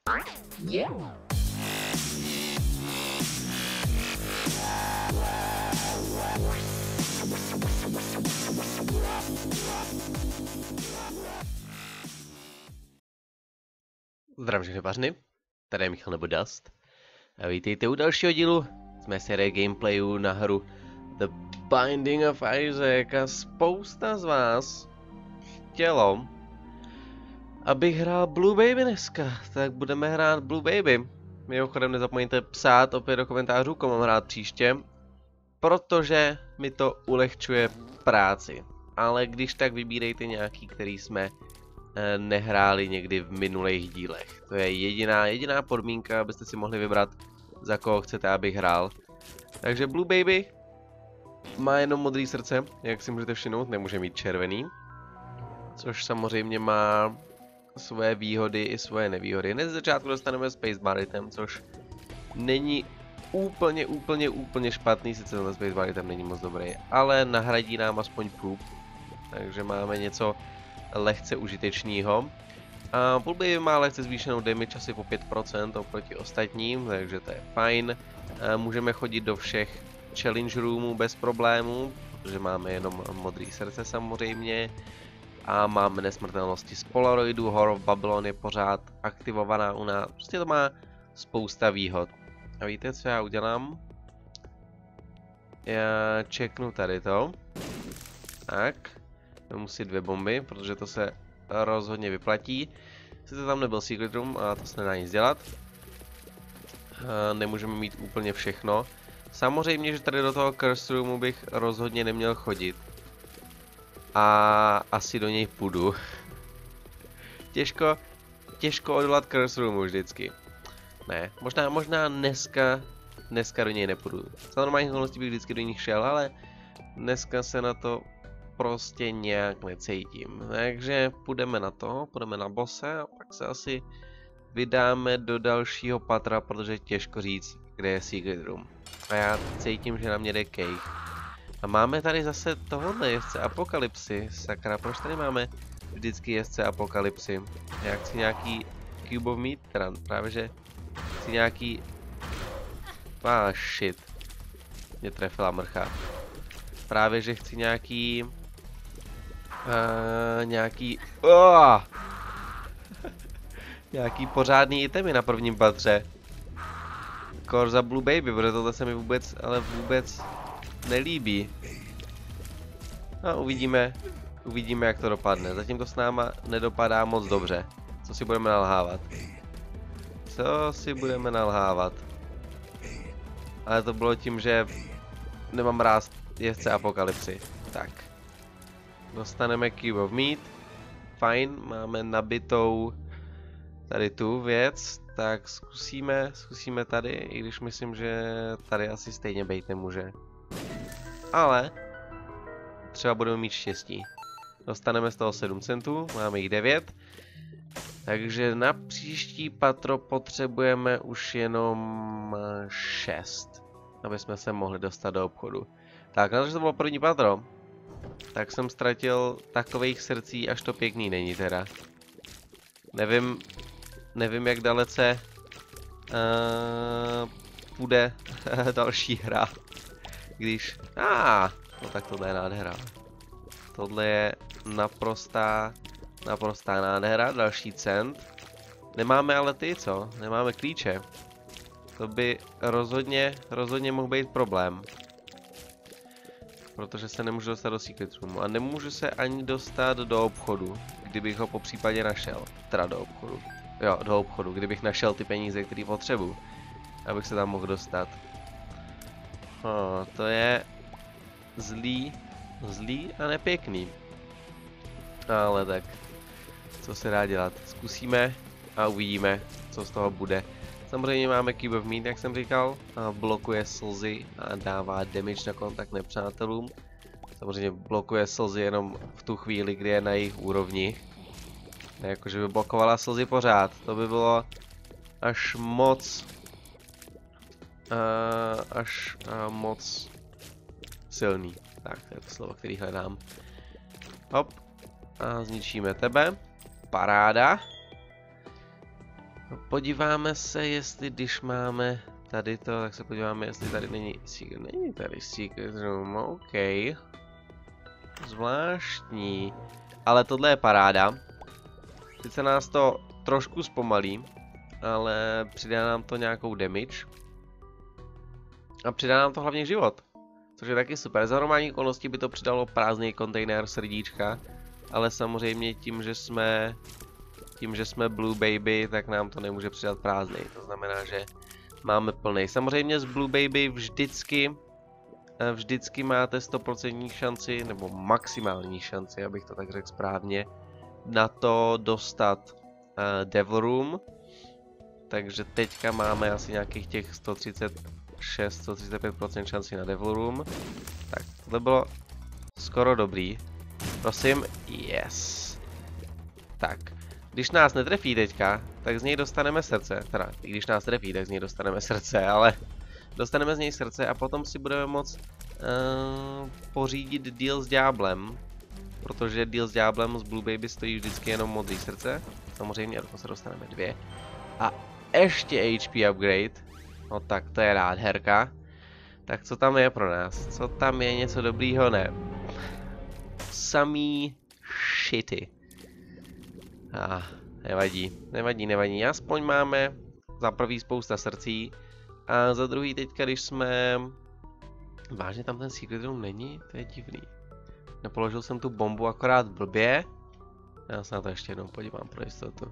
Zdravím všechny pařny, tady je Michal nebo Dust. A vítejte u dalšího dílu z mé série gameplayu na hru The Binding of Isaac. A spousta z vás chtělo, abych hrál Blue Baby dneska, tak budeme hrát Blue Baby. Mimochodem nezapomeňte psát opět do komentářů, komu mám hrát příště, protože mi to ulehčuje práci. Ale když tak vybírejte nějaký, který jsme nehráli někdy v minulých dílech. To je jediná podmínka, abyste si mohli vybrat, za koho chcete, abych hrál. Takže Blue Baby má jenom modré srdce, jak si můžete všimnout, nemůže mít červený. Což samozřejmě má svoje výhody i svoje nevýhody. Hned z začátku dostaneme Space Bar item, což není úplně špatný, sice ten Space Bar item není moc dobrý, ale nahradí nám aspoň průb, takže máme něco lehce užitečného. A Blue Baby má lehce zvýšenou damage asi po 5% oproti ostatním, takže to je fajn. A můžeme chodit do všech challenge roomů bez problémů, protože máme jenom modré srdce samozřejmě. A máme nesmrtelnosti z Polaroidu, Horror of Babylon je pořád aktivovaná u nás, prostě to má spousta výhod. A víte, co já udělám? Já checknu tady to. Tak. Vemu si 2 bomby, protože to se rozhodně vyplatí. Sice tam nebyl Secret Room, a to se nedá nic dělat. Nemůžeme mít úplně všechno. Samozřejmě, že tady do toho Curse Roomu bych rozhodně neměl chodit. A asi do něj půjdu. Těžko odolat Curse Roomu vždycky. Ne, možná dneska do něj nepůjdu. Za normálních okolností bych vždycky do nich šel, ale dneska se na to prostě nějak necítím. Takže půjdeme na to, půjdeme na bosse a pak se asi vydáme do dalšího patra, protože těžko říct, kde je Secret Room. A já cítím, že na mě jde Cave. A máme tady zase tohohle jezdce Apokalypsy. Sakra, proč tady máme vždycky jezdce Apokalypsy? Já chci nějaký Cube of Meat, teda právě že chci nějaký... shit. Mě trefila mrcha. Právě že chci nějaký nějaký pořádný itemy na prvním patře. Kor za Blue Baby, protože tohle se mi vůbec nelíbí. No, uvidíme jak to dopadne. Zatím to s náma nedopadá moc dobře. Co si budeme nalhávat? Ale to bylo tím, že nemám rád jezdce Apokalypsy. Tak. Dostaneme Cube of Meat. Fajn, máme nabitou tady tu věc. Tak zkusíme tady, i když myslím, že tady asi stejně bejt nemůže. Ale třeba budeme mít štěstí. Dostaneme z toho 7 centů, máme jich 9. Takže na příští patro potřebujeme už jenom 6. Aby jsme se mohli dostat do obchodu. Tak, na to, že to bylo první patro, tak jsem ztratil takových srdcí, až to pěkný není teda. Nevím jak dalece půjde další hra. Když... no tak tohle je nádhera. Tohle je naprostá nádhera, další cent. Nemáme ale ty, co? Nemáme klíče. To by rozhodně mohl být problém. Protože se nemůžu dostat do Secret Roomu. A nemůžu se ani dostat do obchodu, kdybych ho popřípadě našel. Teda do obchodu. Jo, do obchodu, kdybych našel ty peníze, které potřebuji. Abych se tam mohl dostat. To je zlý a nepěkný. Ale tak, co se dá dělat? Zkusíme a uvidíme, co z toho bude. Samozřejmě máme Cube of Meat, jak jsem říkal, blokuje slzy a dává damage na kontakt nepřátelům. Samozřejmě blokuje slzy jenom v tu chvíli, kdy je na jejich úrovni. Jakože by blokovala slzy pořád, to by bylo až moc silný. Tak, to je to slovo, který hledám. Hop. A zničíme tebe. Paráda. Podíváme se, jestli když máme tady to, tak se podíváme, jestli tady není tady secret room, OK. Zvláštní. Ale tohle je paráda. Sice nás to trošku zpomalí, ale přidá nám to nějakou damage. A přidá nám to hlavně život. Což je taky super. Za normální okolností by to přidalo prázdný kontejner srdíčka. Ale samozřejmě tím, že jsme Blue Baby, tak nám to nemůže přidat prázdný. To znamená, že máme plný. Samozřejmě z Blue Baby vždycky máte 100% šanci, nebo maximální šanci, abych to tak řekl správně, na to dostat Devil Room. Takže teďka máme asi nějakých těch 136-135% šanci na Devil Room. Tak, tohle bylo skoro dobrý. Prosím, yes. Tak, když nás netrefí teďka, tak z něj dostaneme srdce. Teda, i když nás trefí, tak z něj dostaneme srdce, ale dostaneme z něj srdce a potom si budeme moct pořídit deal s ďáblem. Protože deal s ďáblem z Blue Baby stojí vždycky jenom modrý srdce. Samozřejmě, dokonce se dostaneme 2. A ještě HP upgrade. No tak to je nádherka. Tak co tam je pro nás? Co tam je něco dobrýho? Ne. Samý shity. Nevadí. Aspoň máme za prvý spousta srdcí. A za druhý teďka, když jsme... Vážně tam ten secret room není? To je divný. Nepoložil jsem tu bombu akorát blbě. Já se na to ještě jednou podívám pro jistotu.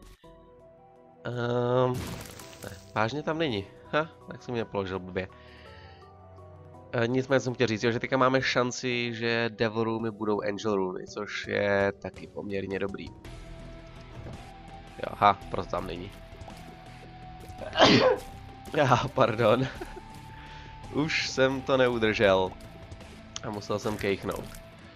Ne, vážně tam není. Tak jsem ji nepoložil blbě. Nicméně jsem chtěl říct, že teďka máme šanci, že Devil Roomy budou Angel Roomy, což je taky poměrně dobrý. Jo, proto tam není. Pardon. Už jsem to neudržel. A musel jsem kejchnout.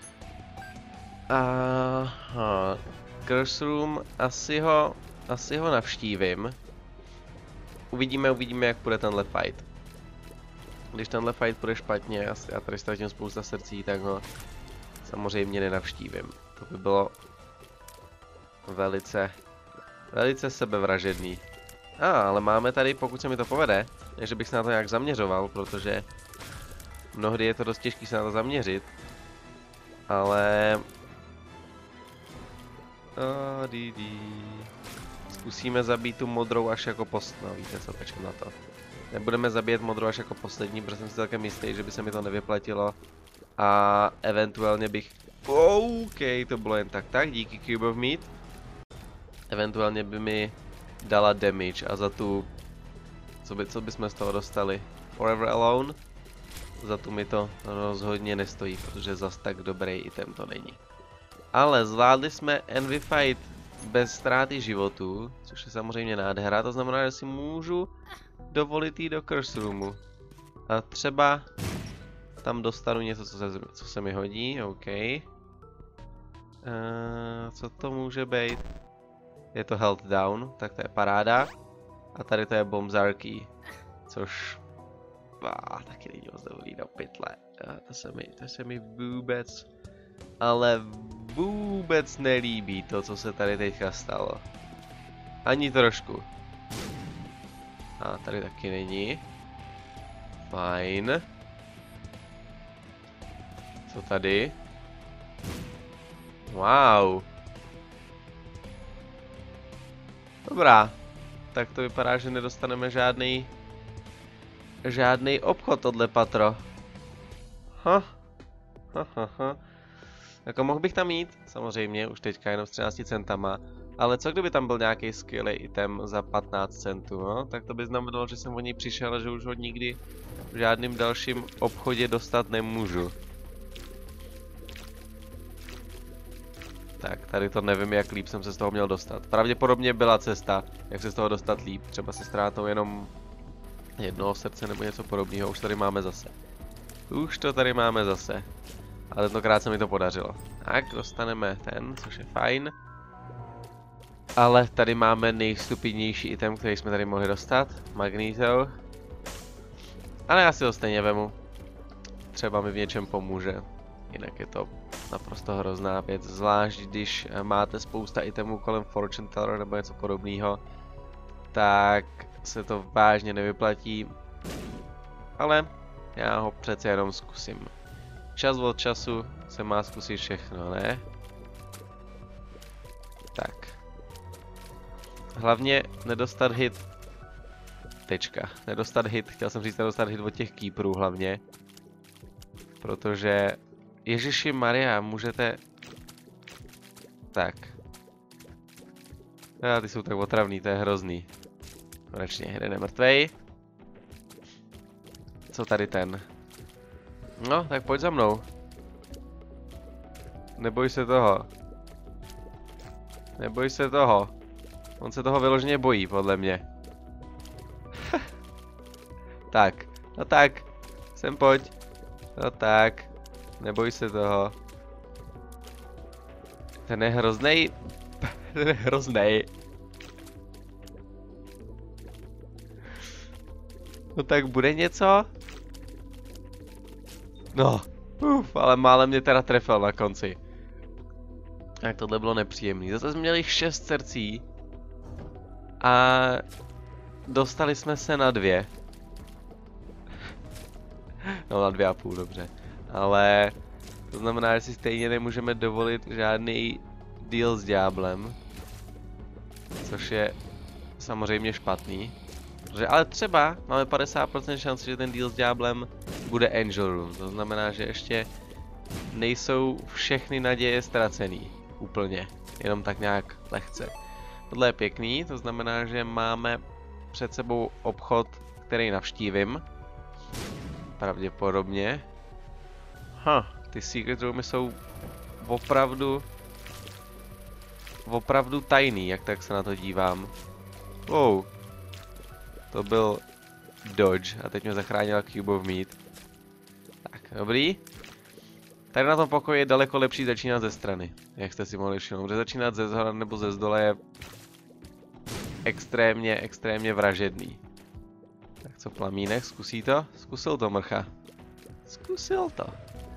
Curse Room, asi ho navštívím. Uvidíme, jak půjde tenhle fight. Když tenhle fight půjde špatně a tady ztratím spousta srdcí, tak ho samozřejmě nenavštívím. To by bylo velice sebevražedný. Ale máme tady, pokud se mi to povede, že bych se na to nějak zaměřoval, protože mnohdy je to dost těžké se na to zaměřit. Ale... Zkusíme zabít tu modrou až jako no víte co, počkám na to. Nebudeme zabíjet modrou až jako poslední, protože jsem si celkem jistý, že by se mi to nevyplatilo. A eventuálně bych... OK, to bylo jen tak, díky Cube of Meat. Eventuálně by mi dala damage a za tu... Co bychom z toho dostali? Forever Alone? Za tu mi to rozhodně nestojí, protože zas tak dobrý item to není. Ale zvládli jsme Envy Fight bez ztráty životů, což je samozřejmě nádhera, to znamená, že si můžu dovolit jít do Curse Roomu. A třeba tam dostanu něco, co se mi hodí, OK. Co to může být? Je to Health Down, tak to je paráda. A tady to je Bombzarky, což... taky není moc dobrý do pytle. To se mi vůbec, ale vůbec nelíbí to, co se tady teďka stalo. Ani trošku. Tady taky není. Fajn. Co tady? Wow. Dobrá. Tak to vypadá, že nedostaneme žádný obchod tohle patro. Jako mohl bych tam jít, samozřejmě, už teďka jenom s 13 centama. Ale co kdyby tam byl nějaký skvělý item za 15 centů, no? Tak to by znamenalo, že jsem o něj přišel a že už ho nikdy v žádném dalším obchodě dostat nemůžu. Tak, tady to nevím, jak líp jsem se z toho měl dostat. Pravděpodobně byla cesta, jak se z toho dostat líp. Třeba se ztrátou jenom jednoho srdce nebo něco podobného. Už tady máme zase. Už to tady máme zase. Ale tentokrát se mi to podařilo. Tak, dostaneme ten, což je fajn. Ale tady máme nejstupidnější item, který jsme tady mohli dostat. Magneto. Ale já si ho stejně vemu. Třeba mi v něčem pomůže. Jinak je to naprosto hrozná věc. Zvlášť když máte spousta itemů kolem Fortune Teller nebo něco podobného. tak se to vážně nevyplatí. Ale já ho přece jenom zkusím. Čas od času se má zkusit všechno, ne? Tak. Hlavně nedostat hit. Tečka. Nedostat hit, chtěl jsem říct nedostat hit od těch keeperů hlavně. Protože... Ježiši Maria, můžete... Tak. Ty jsou tak otravný, to je hrozný. Konečně, jeden je mrtvej. Co tady ten? No, tak pojď za mnou. Neboj se toho. Neboj se toho. On se toho vyloženě bojí, podle mě. Tak, no tak. Sem pojď. No tak. Neboj se toho. Ten je hroznej. Ten je hroznej. No tak bude něco? No, ale málem mě teda trefil na konci. Tak tohle bylo nepříjemný. Zase jsme měli 6 srdcí. A dostali jsme se na 2. No na 2,5, dobře. Ale to znamená, že si stejně nemůžeme dovolit žádný deal s ďáblem. Což je samozřejmě špatný. Protože, ale třeba máme 50% šance, že ten deal s ďáblem bude Angel Room. To znamená, že ještě nejsou všechny naděje ztracený. Úplně. Jenom tak nějak lehce. Tohle je pěkný, to znamená, že máme před sebou obchod, který navštívím. Pravděpodobně. Ty secret roomy jsou opravdu tajný, jak tak se na to dívám. Wow. To byl dodge a teď mě zachránila Cube of Meat. Tak, dobrý. Tady na tom pokoji je daleko lepší začínat ze strany, jak jste si mohli všimnout. Protože začínat ze zhora nebo ze zdole je extrémně vražedný. Tak co Plamínek, zkusí to? Zkusil to, mrcha. Zkusil to.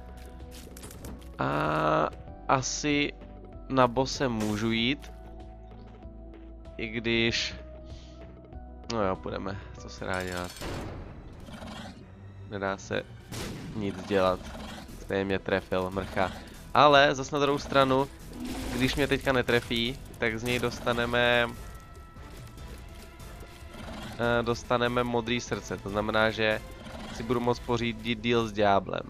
A asi na bose můžu jít. I když... No jo, půjdeme. Co se dá dělat? Nedá se nic dělat. Stejně mě trefil, mrcha. Ale zas na druhou stranu, když mě teďka netrefí, tak z něj dostaneme modrý srdce. To znamená, že si budu moct pořídit deal s ďáblem.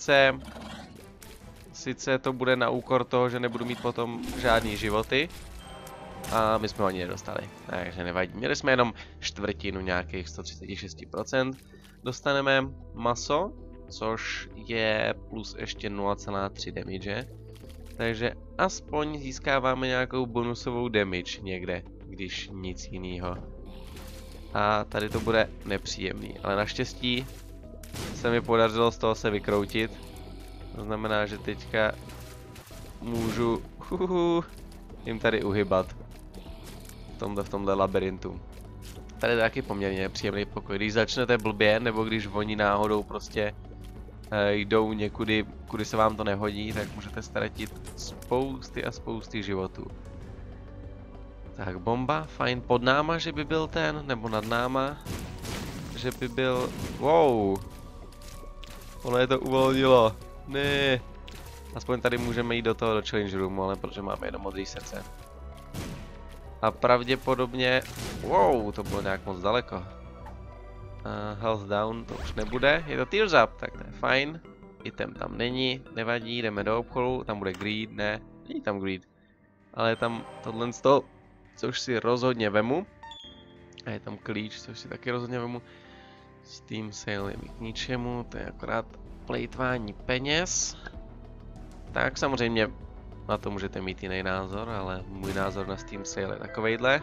Sice to bude na úkor toho, že nebudu mít potom žádný životy. A my jsme ho ani nedostali, takže nevadí. Měli jsme jenom čtvrtinu nějakých 136%. Dostaneme maso, což je plus ještě 0,3 damage. Takže aspoň získáváme nějakou bonusovou damage někde, když nic jiného. A tady to bude nepříjemný, ale naštěstí se mi podařilo z toho se vykroutit. To znamená, že teďka můžu jim tady uhybat. V tomhle labirintu. Tady je taky poměrně příjemný pokoj. Když začnete blbě, nebo když oni náhodou prostě jdou někudy, kudy se vám to nehodí, tak můžete ztratit spousty životů. Tak bomba, fajn. Pod náma, že by byl ten, nebo nad náma, že by byl... Wow! Ono je to uvolnilo. Ne. Aspoň tady můžeme jít do toho, do challenge roomu, ale protože máme jenom modrý srdce. A pravděpodobně... Wow, to bylo nějak moc daleko. Health down, to už nebude. Je to tears up, tak to je fajn. Item tam není, nevadí, jdeme do obchodu. Tam bude greed, ne, není tam greed. Ale je tam tohle z toho, což si rozhodně vemu. A je tam klíč, což si taky rozhodně vemu. Steam sale je mi k ničemu, to je akorát plejtvání peněz. Tak samozřejmě na to můžete mít jiný názor, ale můj názor na Steam sale je takovejhle.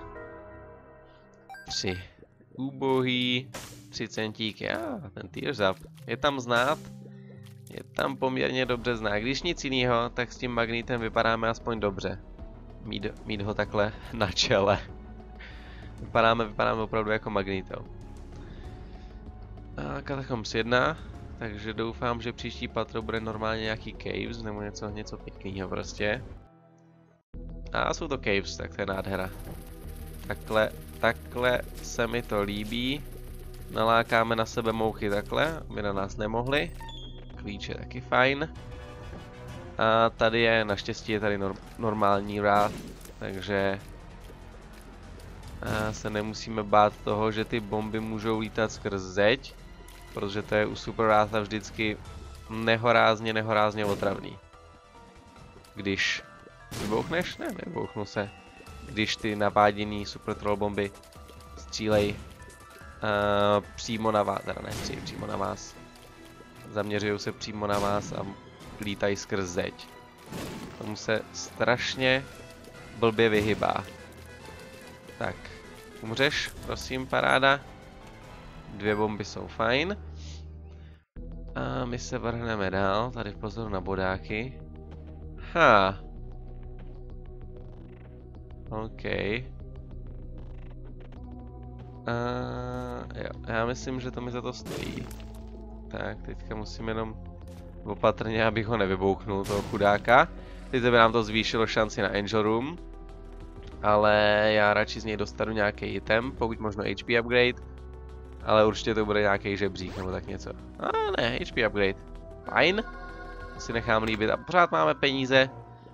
3. Ubohý 3 centíky. Ten tears up. Je tam znát. Je tam poměrně dobře znát. Když nic jiného, tak s tím magnítem vypadáme aspoň dobře. Mít ho takhle na čele. Vypadáme opravdu jako magníto. A Catacombs 1. Takže doufám, že příští patro bude normálně nějaký caves nebo něco pěkného prostě. A jsou to caves, tak to je nádhera. Takhle se mi to líbí. Nalákáme na sebe mouchy takhle, aby na nás nemohli. Klíč je taky fajn. A tady je, naštěstí je tady normální rád, takže se nemusíme bát toho, že ty bomby můžou lítat skrz zeď, protože to je u Super Wratha vždycky nehorázně otravný. Když vybouchneš? Ne, nevybouchnu se. Když ty naváděný Super Troll bomby střílej přímo na vás, teda ne přímo na vás. Zaměřují se přímo na vás a lítají skrz zeď. Tomu se strašně blbě vyhybá. Tak, umřeš, prosím, paráda. 2 bomby jsou fajn. A my se vrhneme dál, tady pozor na bodáky. OK. Jo, já myslím, že to mi za to stojí. Tak, teďka musím jenom opatrně, abych ho nevybouchnul, toho chudáka. Teď by nám to zvýšilo šanci na Angel Room. Ale já radši z něj dostanu nějaký item, pokud možno HP upgrade. Ale určitě to bude nějaký žebřík nebo tak něco. Ne, HP upgrade. Fajn. To si nechám líbit a pořád máme peníze.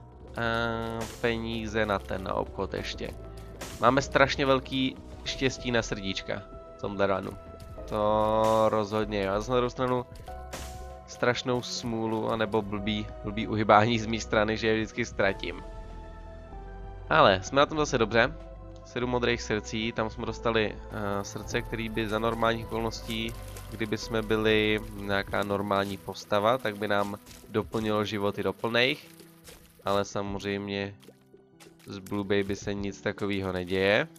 Peníze na obchod ještě. Máme strašně velký štěstí na srdíčka v tomhle runu. To rozhodně, jo. A z na druhou stranu strašnou smůlu, anebo blbý uhybání z mé strany, že je vždycky ztratím. Ale jsme na tom zase dobře. 7 modrých srdcí, tam jsme dostali srdce, který by za normálních okolností, kdyby jsme byli nějaká normální postava, tak by nám doplnilo životy do plných. Ale samozřejmě z Blue Baby se nic takového neděje.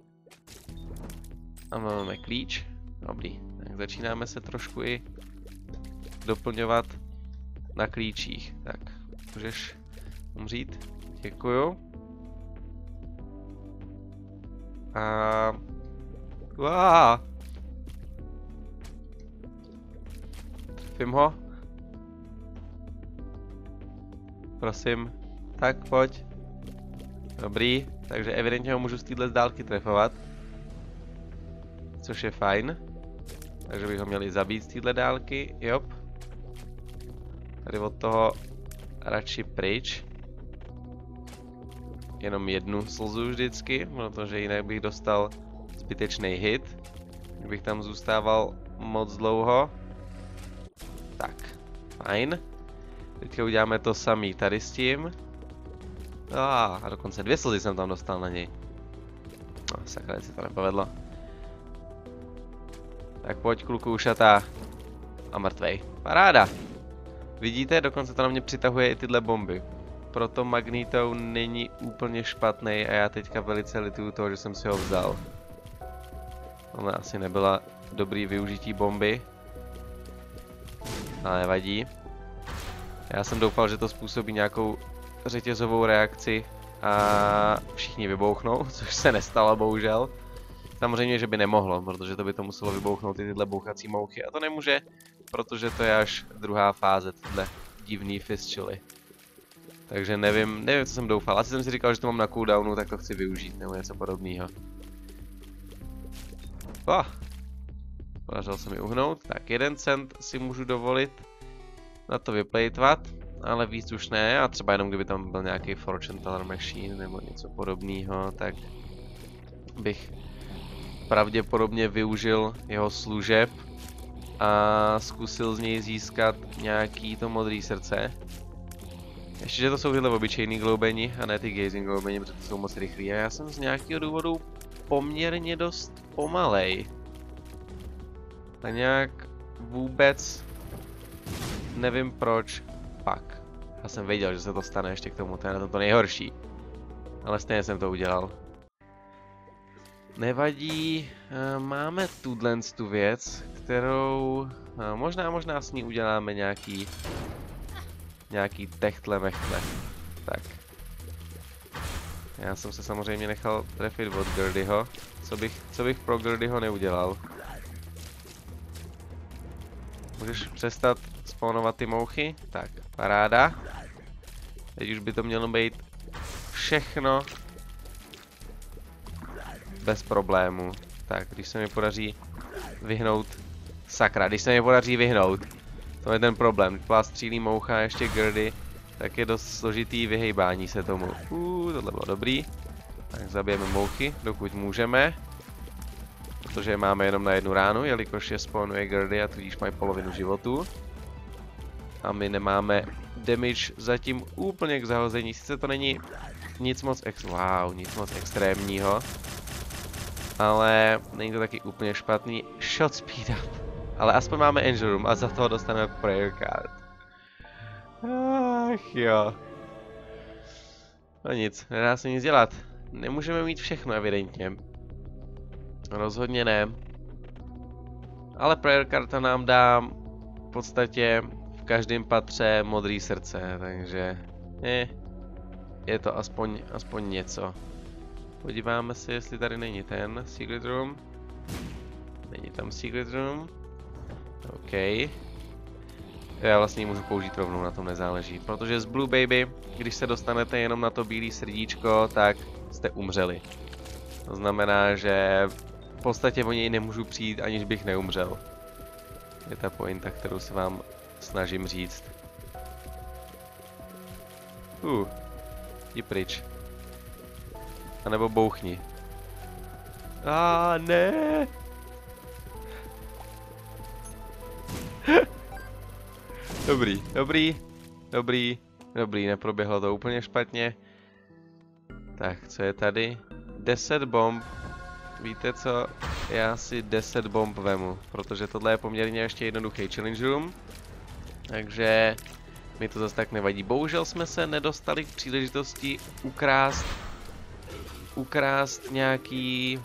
A máme klíč. Dobrý, tak začínáme se trošku i doplňovat na klíčích. Tak, můžeš umřít? Děkuju. Trefím ho. Prosím. Tak, pojď. Dobrý, takže evidentně ho můžu z téhle dálky trefovat. Což je fajn. Takže bych ho měli zabít z téhle dálky, jop. Tady od toho radši pryč. Jenom jednu slzu vždycky, protože jinak bych dostal zbytečný hit. Kdybych tam zůstával moc dlouho. Tak, fajn. Teďka uděláme to samý tady s tím. A dokonce 2 slzy jsem tam dostal na něj. No, sakra, si to nepovedlo. Tak pojď, kluku ušatá. A mrtvej. Paráda. Vidíte, dokonce to na mě přitahuje i tyhle bomby. Proto Magneto není úplně špatný a já teďka velice lituju toho, že jsem si ho vzal. Tohle asi nebyla dobrý využití bomby. Ale nevadí. Já jsem doufal, že to způsobí nějakou řetězovou reakci a všichni vybouchnou, což se nestalo bohužel. Samozřejmě, že by nemohlo, protože to by to muselo vybouchnout i tyhle bouchací mouchy a to nemůže, protože to je až druhá fáze tyhle divný fistchuly. Takže nevím, co jsem doufal. Asi jsem si říkal, že to mám na cooldownu, tak to chci využít, nebo něco podobného. Podařilo se mi uhnout. Tak 1 cent si můžu dovolit na to vyplejtvat, ale víc už ne. A třeba jenom kdyby tam byl nějaký Fortune Teller Machine nebo něco podobného, tak bych pravděpodobně využil jeho služeb a zkusil z něj získat nějaký to modré srdce. Ještě, že to jsou tyhle obyčejný gloubeni a ne ty gazing gloubeni, protože jsou moc rychlí. A já jsem z nějakého důvodu poměrně dost pomalej. A nějak vůbec nevím proč. Pak. Já jsem věděl, že se to stane ještě k tomu, to je na to nejhorší. Ale stejně jsem to udělal. Nevadí, máme tu věc, kterou možná s ní uděláme nějaký techtle mechtle. Tak. Já jsem se samozřejmě nechal trefit od Gerdyho. Co bych pro Gerdyho neudělal? Můžeš přestat spawnovat ty mouchy? Tak, paráda. Teď už by to mělo být všechno bez problému. Tak, když se mi podaří vyhnout... Sakra, když se mi podaří vyhnout. To je ten problém. Když vás střílí moucha ještě Gerdy, tak je dost složitý vyhejbání se tomu. Tohle bylo dobrý. Tak zabijeme mouchy, dokud můžeme. Protože je máme jenom na jednu ránu, jelikož je spawnuje Gerdy a tudíž mají polovinu životu. A my nemáme damage zatím úplně k zahození. Sice to není nic moc nic moc extrémního. Ale není to taky úplně špatný. Shot speed up. Ale aspoň máme Angel Room a za toho dostaneme prayer card. Ach jo. No nic, nedá se nic dělat. Nemůžeme mít všechno evidentně. Rozhodně ne. Ale prayer karta nám dá v podstatě v každém patře modré srdce, takže je to aspoň něco. Podíváme se, jestli tady není ten secret room. Není tam secret room. OK. Já vlastně ji můžu použít rovnou, na tom nezáleží. Protože z Blue Baby, když se dostanete jenom na to bílé srdíčko, tak jste umřeli. To znamená, že v podstatě o něj nemůžu přijít, aniž bych neumřel. Je ta pointa, kterou se vám snažím říct. Jdi pryč. A nebo bouchni. Ne! Dobrý, neproběhlo to úplně špatně. Tak, co je tady? 10 bomb. Víte co? Já si 10 bomb vemu, protože tohle je poměrně ještě jednoduchý challenge room. Takže mi to zase tak nevadí. Bohužel jsme se nedostali k příležitosti ukrást nějaký...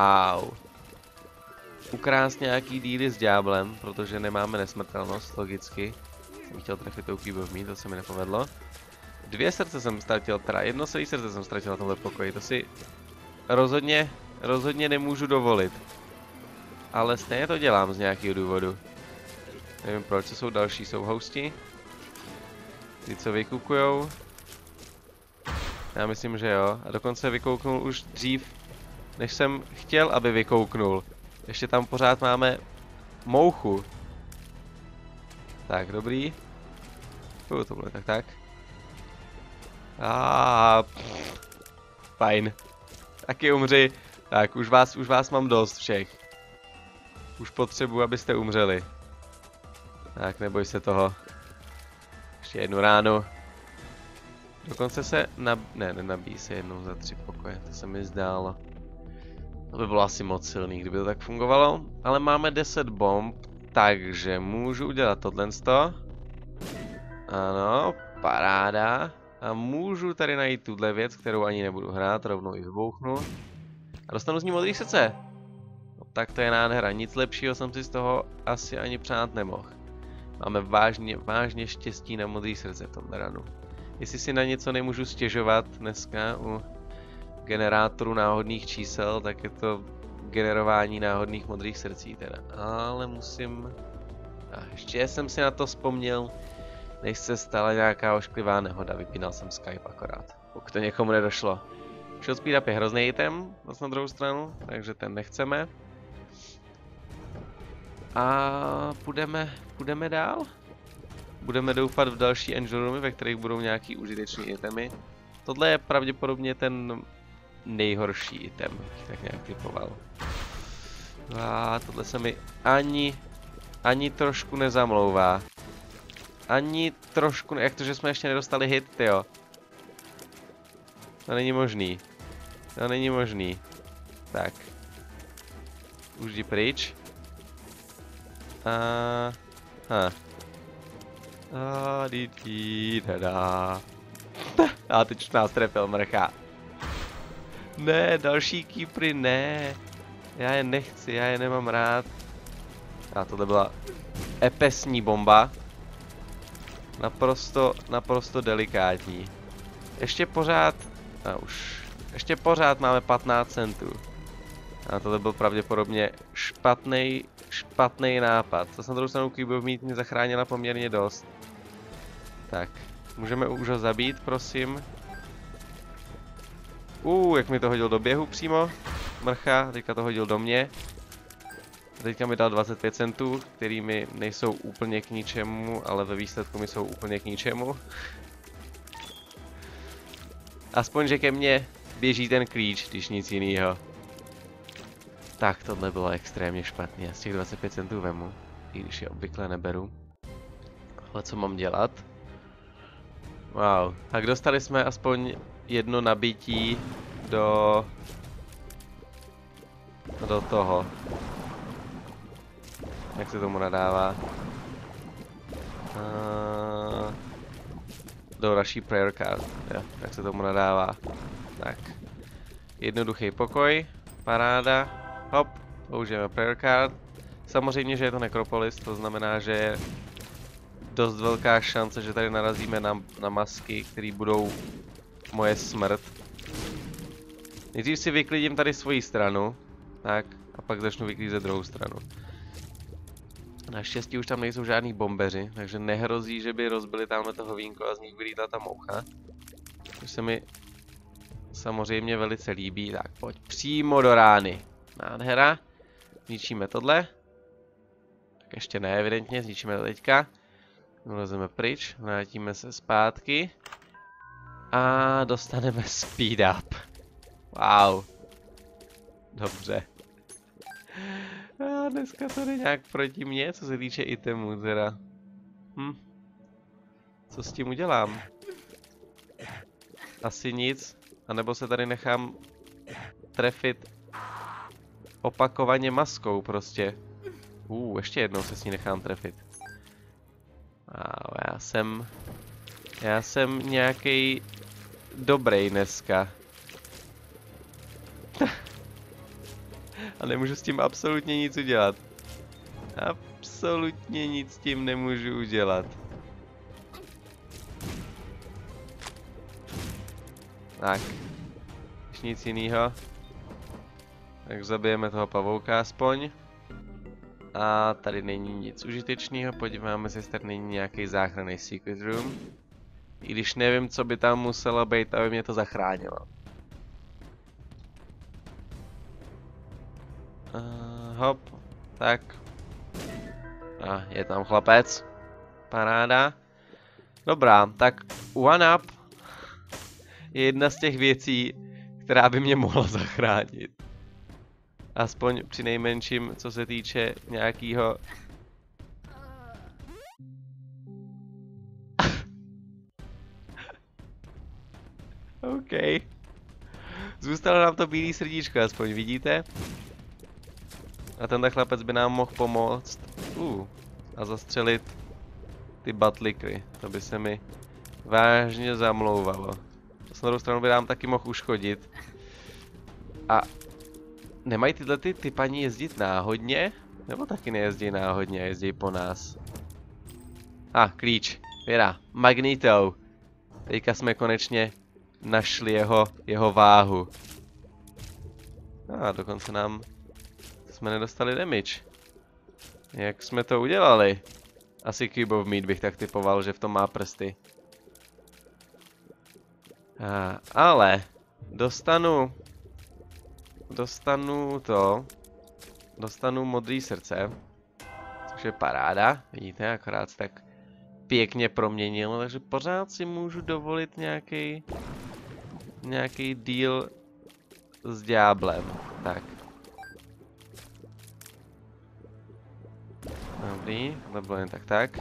Ukrást nějaký díly s ďáblem, protože nemáme nesmrtelnost, logicky. Jsem chtěl trefit tou Cube of Me, to se mi nepovedlo. 2 srdce jsem ztratil, teda 1 celé srdce jsem ztratil na tomhle pokoji, to si rozhodně nemůžu dovolit. Ale stejně to dělám z nějakého důvodu. Nevím proč, co jsou další, jsou hosti. Ty, co vykukujou. Já myslím, že jo. A dokonce vykouknul už dřív, než jsem chtěl, aby vykouknul. Ještě tam pořád máme mouchu. Tak, dobrý. To bylo tak. Fajn. Taky umři. Tak, už vás mám dost všech. Už potřebuji, abyste umřeli. Tak, neboj se toho. Ještě jednu ránu. Dokonce se nenabíjí se jednou za 3 pokoje, to se mi zdálo. To by bylo asi moc silný, kdyby to tak fungovalo. Ale máme 10 bomb, takže můžu udělat tohle. Ano, paráda. A můžu tady najít tuhle věc, kterou ani nebudu hrát, rovnou ji vybouchnu. A dostanu z ní modrý srdce. No, tak to je nádhera, nic lepšího jsem si z toho asi ani přát nemohl. Máme vážně štěstí na modrý srdce v tomhle runu. Jestli si na něco nemůžu stěžovat dneska u generátoru náhodných čísel, tak je to generování náhodných modrých srdcí teda. Ale musím... ještě jsem si na to vzpomněl, než se stala nějaká ošklivá nehoda. Vypínal jsem Skype akorát, pokud to někomu nedošlo. Shot speed up je hrozný item, na druhou stranu, takže ten nechceme. A půjdeme dál. Budeme doufat v další Angel Roomy, ve kterých budou nějaký užitečný itemy. Tohle je pravděpodobně ten nejhorší item, tak nějak typoval. Tohle se mi ani trošku nezamlouvá. Ani trošku, jak to, že jsme ještě nedostali hit, tyjo. To není možný. To není možný. Tak. Už jdi pryč. A teď už nás trefil mrcha. Ne, další keepery, ne. Já je nechci, já je nemám rád. A tohle byla epesní bomba. Naprosto delikátní. Ještě pořád, ještě pořád máme 15 centů. A tohle byl pravděpodobně špatný nápad. To jsem druhou stranu Cube of Me mě zachránila poměrně dost. Tak, můžeme už ho zabít, prosím. Jak mi to hodil do běhu přímo. Mrcha, teďka to hodil do mě. Teďka mi dal 25 centů, který mi nejsou úplně k ničemu, ale ve výsledku mi jsou úplně k ničemu. Aspoň, že ke mně běží ten klíč, když nic jiného. Tak, tohle bylo extrémně špatně. Já z těch 25 centů vemu, i když je obvykle neberu. Ale co mám dělat? Wow, tak dostali jsme aspoň jedno nabití do toho. Jak se tomu nadává? Do naší prayer card, jo, jak se tomu nadává. Tak. Jednoduchý pokoj, paráda, hop, použijeme prayer card. Samozřejmě, že je to nekropolis, to znamená, že je dost velká šance, že tady narazíme na masky, které budou moje smrt. Nejdřív si vyklidím tady svoji stranu, tak, a pak začnu vyklízet druhou stranu. Naštěstí už tam nejsou žádný bombeři, takže nehrozí, že by rozbili tamhle toho vínko a z nich vylítla ta moucha. Což se mi samozřejmě velice líbí, tak pojď přímo do rány. Nádhera. Zničíme tohle. Tak ještě ne, evidentně, zničíme to teďka. Vylezeme pryč, vrátíme se zpátky. A dostaneme speed up. Wow. Dobře. A dneska to jde nějak proti mně, co se týče itemů teda. Co s tím udělám? Asi nic. A nebo se tady nechám trefit opakovaně maskou prostě. Ještě jednou se s ní nechám trefit. Wow, já jsem nějaký dobrý dneska. A nemůžu s tím absolutně nic udělat. Absolutně nic s tím nemůžu udělat. Tak. Když nic jiného. Tak zabijeme toho pavouka aspoň. A tady není nic užitečného. Podíváme se, jestli tady není nějaký záchranný secret room. I když nevím, co by tam muselo být, aby mě to zachránilo. Hop, tak. A je tam chlapec. Paráda. Dobrá, tak one up je jedna z těch věcí, která by mě mohla zachránit. Aspoň při nejmenším, co se týče nějakého... OK. Zůstalo nám to bílé srdíčko, aspoň vidíte? A tenhle chlapec by nám mohl pomoct. A zastřelit ty batlikry. To by se mi vážně zamlouvalo. To na druhou stranu by nám taky mohl uškodit. A nemají tyhle ty paní jezdit náhodně? Nebo taky nejezdí náhodně a jezdí po nás? Klíč. Věra. Magneto. Teďka jsme konečně našli jeho váhu. Dokonce jsme nedostali damage. Jak jsme to udělali? Asi Cube of Meat bych tak typoval, že v tom má prsty. Ale dostanu modrý srdce, což je paráda, vidíte, akorát se tak pěkně proměnil, takže pořád si můžu dovolit nějaký deal s ďáblem. Tak. Dobrý, to bylo jen tak.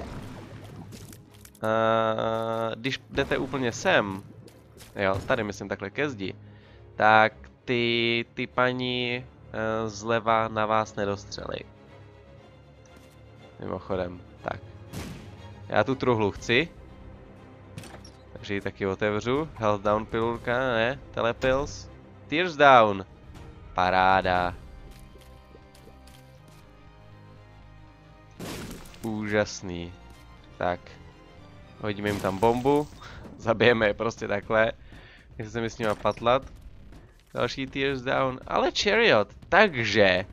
Když jdete úplně sem, jo, tady myslím takhle ke zdi, tak ty paní zleva na vás nedostřelej. Mimochodem, tak. Já tu truhlu chci. Takže ji taky otevřu. Health down pilulka, ne? Telepills. Tears down. Paráda. Úžasný. Tak. Hodíme jim tam bombu. Zabijeme je prostě takhle. Nechci se mi s nima patlat. Další tears down. Ale chariot. Takže.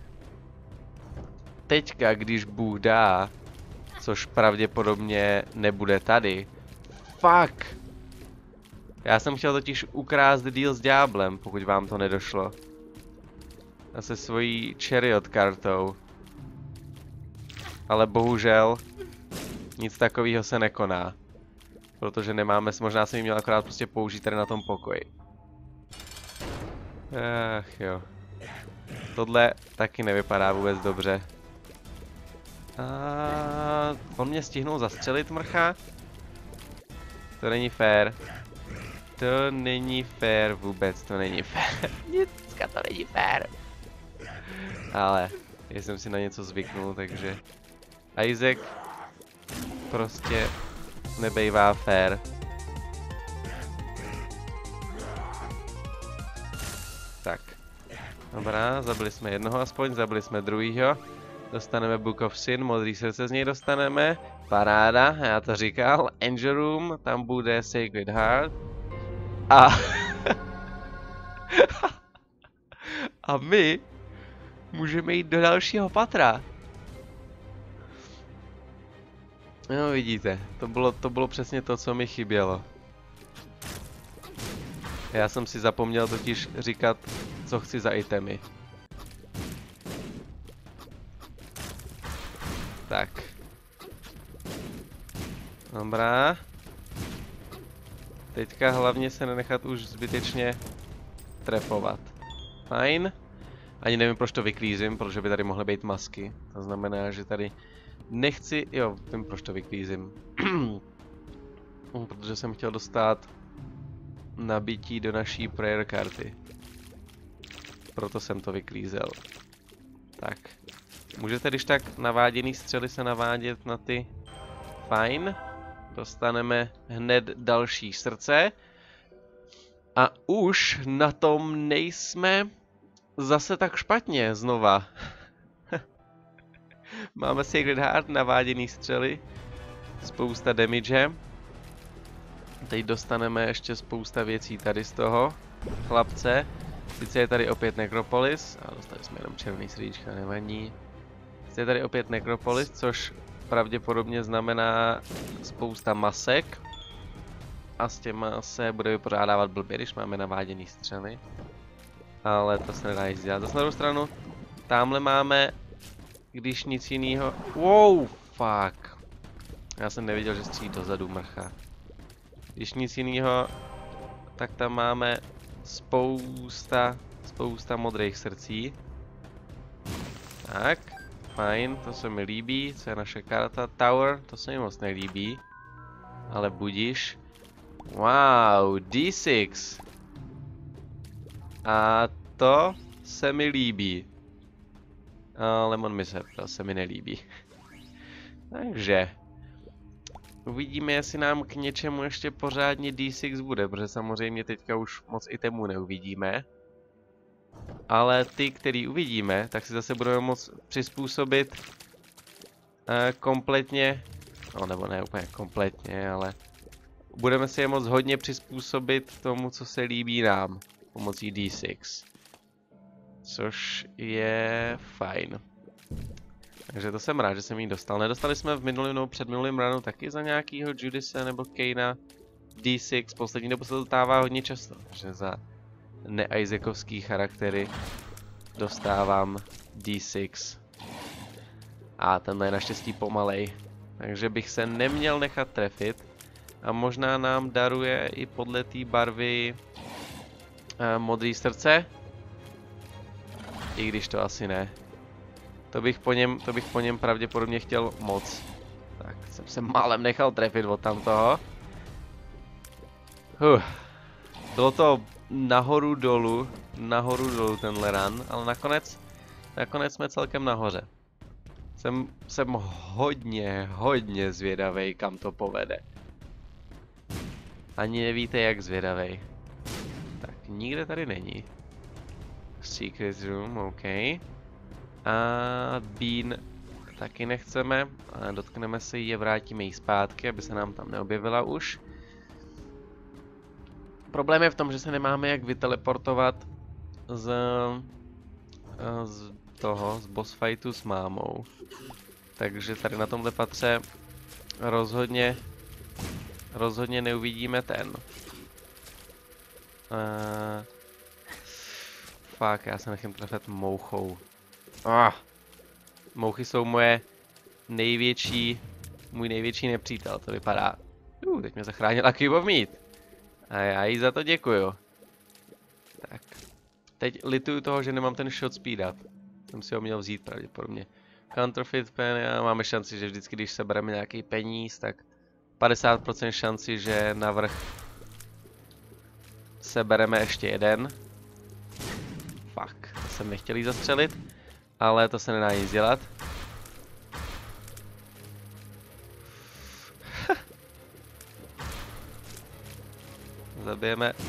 Teďka, když Bůh dá, což pravděpodobně nebude tady. Fuck. Já jsem chtěl totiž ukrást deal s ďáblem, pokud vám to nedošlo. a se svojí Chariot kartou. Ale bohužel nic takového se nekoná. Protože nemáme, možná jsem ji měl akorát prostě použít tady na tom pokoji. Ach jo. Tohle taky nevypadá vůbec dobře. A on mě stihnul zastřelit, mrcha? To není fér. To není fér vůbec, to není fér. Dneska to není fér. Ale já jsem si na něco zvyknul, takže Isaac prostě nebejvá fér. Tak. Dobrá, zabili jsme jednoho aspoň, zabili jsme druhýho. Dostaneme Book of Sin, modrý srdce z něj dostaneme. Paráda, já to říkal. Angel Room, tam bude Sacred Heart. A... a my můžeme jít do dalšího patra. No vidíte, to bylo přesně to, co mi chybělo. Já jsem si zapomněl totiž říkat, co chci za itemy. Tak. Dobrá. Teďka hlavně se nenechat už zbytečně trefovat. Fajn. Ani nevím, proč to vyklízím, protože by tady mohly být masky. To znamená, že tady nechci... Jo, vím, proč to vyklízím. Protože jsem chtěl dostat nabití do naší prayer karty. Proto jsem to vyklízel. Tak. Můžete když tak naváděný střely se navádět na ty... Fajn. Dostaneme hned další srdce. A už na tom nejsme zase tak špatně znova. Máme Sacred Heart, naváděný střely. Spousta damage. Teď dostaneme ještě spousta věcí tady z toho chlapce. Sice je tady opět Necropolis. A dostali jsme jenom červený srdíčka, nevadí. Sice je tady opět Necropolis, což pravděpodobně znamená spousta masek. A s těma se bude vypořádávat blbě, když máme naváděný střely. Ale to se nedá nic dělat. Zase na druhou stranu, tamhle máme, když nic jinýho... Wow, fuck. Já jsem neviděl, že střílí dozadu, mrcha. Když nic jinýho, tak tam máme spousta modrých srdcí. Tak, fajn, to se mi líbí. Co je naše karta? Tower, to se mi moc nelíbí. Ale budíš. Wow, D6. A to se mi líbí. Lemon Mishap, to se mi nelíbí. Takže uvidíme, jestli nám k něčemu ještě pořádně D6 bude, protože samozřejmě teďka už moc itemů neuvidíme. Ale ty, který uvidíme, tak si zase budeme moct přizpůsobit kompletně, no nebo ne úplně kompletně, ale budeme si je moct hodně přizpůsobit tomu, co se líbí nám, pomocí D6. Což je fajn. Takže to jsem rád, že jsem ji dostal. Nedostali jsme v minulém nebo předminulém runu taky za nějakýho Judise nebo Kaina D6. Poslední dobu se to stává hodně často, že za ne-Isaakovský charaktery dostávám D6. A tenhle je naštěstí pomalej. Takže bych se neměl nechat trefit. A možná nám daruje i podle té barvy modrý srdce. I když to asi ne. To bych po něm pravděpodobně chtěl moc. Tak, jsem se málem nechal trefit od tamtoho. Bylo to nahoru dolů tenhle run, ale nakonec jsme celkem nahoře. Jsem hodně zvědavej, kam to povede. Ani nevíte, jak zvědavej. Tak, nikde tady není. Secret room, OK. A Bean taky nechceme, ale dotkneme se jí a vrátíme ji zpátky, aby se nám tam neobjevila už. Problém je v tom, že se nemáme jak vyteleportovat z boss fightu s mámou. Takže tady na tomhle patře rozhodně neuvidíme ten. Fuck, já se nechám trefit mouchou. Mouchy jsou můj největší nepřítel, to vypadá. Teď mě zachránila Cube of Meat. A já jí za to děkuju. Tak. Teď lituju toho, že nemám ten shot speedat. Jsem si ho měl vzít pravděpodobně. Counterfeit pen, a máme šanci, že vždycky, když sebereme nějaký peníz, tak 50% šanci, že navrch sebereme ještě jeden. Fuck, to jsem nechtěl jí zastřelit, ale to se nedá nic dělat. Zabijeme.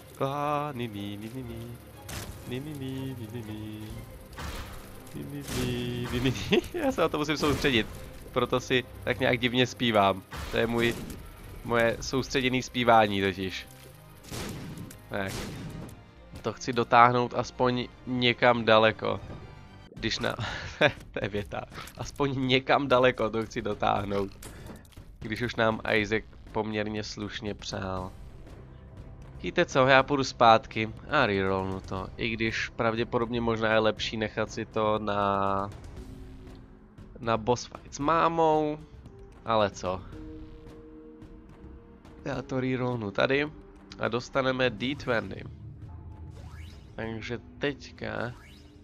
Já se na to musím soustředit, proto si tak nějak divně zpívám. To je moje soustředěné zpívání totiž. Tak. To chci dotáhnout aspoň někam daleko. Když na... to je věta. Aspoň někam daleko to chci dotáhnout. Když už nám Isaac poměrně slušně přál. Víte co, já půjdu zpátky a rerollnu to. I když pravděpodobně možná je lepší nechat si to na boss fight s mámou. Ale co? Já to rerollnu tady a dostaneme D20. Takže teďka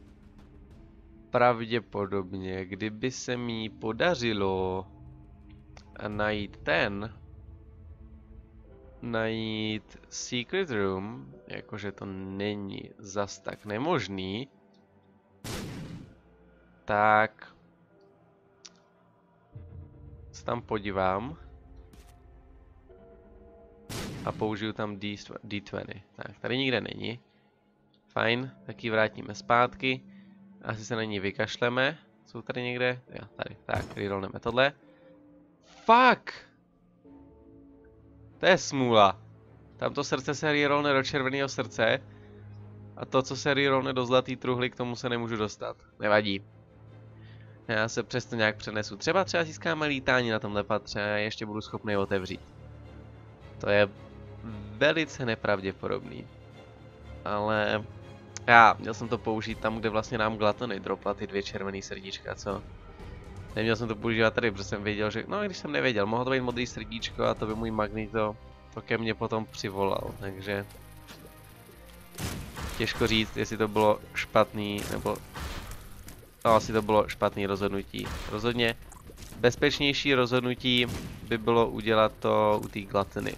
pravděpodobně, kdyby se mi podařilo najít secret room, jakože to není zas tak nemožný, tak se tam podívám a použiju tam D20. Tak, tady nikde není. Fajn, tak ji vrátíme zpátky. Asi se na ní vykašleme. Jsou tady někde? Jo, tady. Tak, rerollneme tohle. Fuck! To je smůla. Tamto srdce se rerollne do červeného srdce. A to, co se rerollne do zlatý truhly, k tomu se nemůžu dostat. Nevadí. Já se přesto nějak přenesu. Třeba získáme lítání na tomhle patře a ještě budu schopný otevřít. To je velice nepravděpodobný. Ale měl jsem to použít tam, kde vlastně nám Gluttony dropla ty 2 červený srdíčka, co? Neměl jsem to používat tady, protože jsem věděl, že... No, když jsem nevěděl, mohlo to být modrý srdíčko a to by můj Magneto to ke mně potom přivolal, takže... Těžko říct, jestli to bylo špatný, nebo... No, asi to bylo špatný rozhodnutí. Rozhodně bezpečnější rozhodnutí by bylo udělat to u té Gluttony.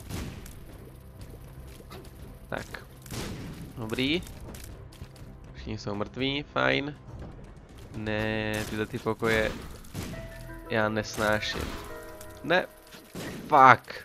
Tak. Dobrý. Všichni jsou mrtví, fajn. Ne, tyhle ty pokoje já nesnáším. Ne, fuck.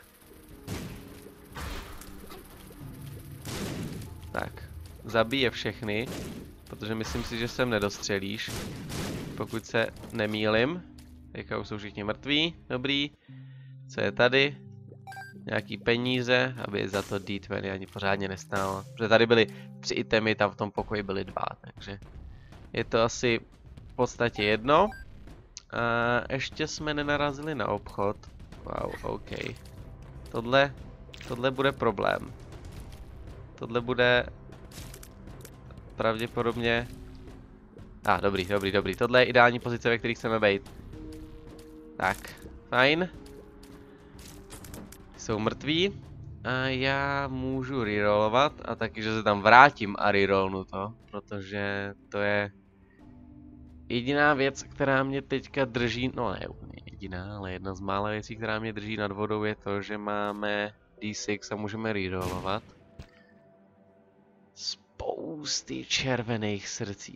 Tak, zabije všechny, protože myslím si, že sem nedostřelíš. Pokud se nemýlim. Teďka už jsou všichni mrtví, dobrý. Co je tady? Nějaký peníze, aby za to D20 ani pořádně nestálo. Protože tady byly 3 itemy, tam v tom pokoji byly 2, takže je to asi v podstatě jedno. A ještě jsme nenarazili na obchod. Wow, OK. Tohle bude problém. Tohle bude pravděpodobně... Dobrý. Tohle je ideální pozice, ve které chceme být. Tak, fajn. Jsou mrtví. A já můžu rerollovat a taky, že se tam vrátím a rerollnu to, protože to je jediná věc, která mě teďka drží, no ne úplně jediná, ale jedna z mála věcí, která mě drží nad vodou je to, že máme D6 a můžeme rerollovat. Spousty červených